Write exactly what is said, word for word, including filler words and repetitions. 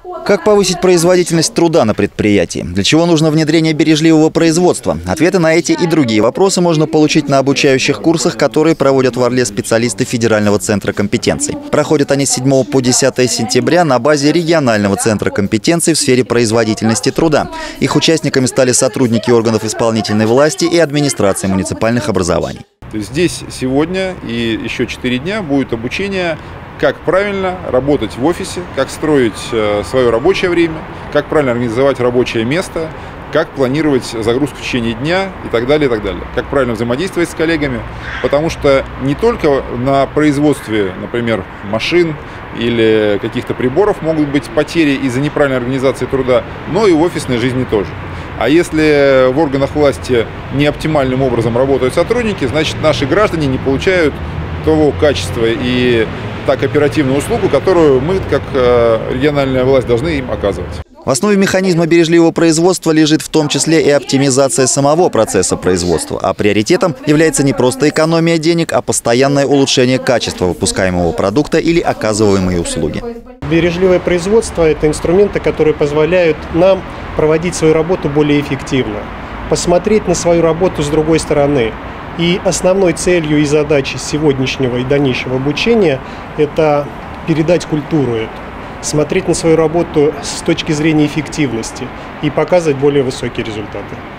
Как повысить производительность труда на предприятии? Для чего нужно внедрение бережливого производства? Ответы на эти и другие вопросы можно получить на обучающих курсах, которые проводят в Орле специалисты Федерального центра компетенций. Проходят они с седьмого по десятое сентября на базе регионального центра компетенций в сфере производительности труда. Их участниками стали сотрудники органов исполнительной власти и администрации муниципальных образований. Здесь сегодня и еще четыре дня будет обучение, как правильно работать в офисе, как строить свое рабочее время, как правильно организовать рабочее место, как планировать загрузку в течение дня и так далее, и так далее. Как правильно взаимодействовать с коллегами, потому что не только на производстве, например, машин или каких-то приборов могут быть потери из-за неправильной организации труда, но и в офисной жизни тоже. А если в органах власти не оптимальным образом работают сотрудники, значит, наши граждане не получают того качества и так оперативную услугу, которую мы, как региональная власть, должны им оказывать. В основе механизма бережливого производства лежит в том числе и оптимизация самого процесса производства. А приоритетом является не просто экономия денег, а постоянное улучшение качества выпускаемого продукта или оказываемой услуги. Бережливое производство – это инструменты, которые позволяют нам проводить свою работу более эффективно, посмотреть на свою работу с другой стороны. И основной целью и задачей сегодняшнего и дальнейшего обучения – это передать культуру эту, смотреть на свою работу с точки зрения эффективности и показывать более высокие результаты.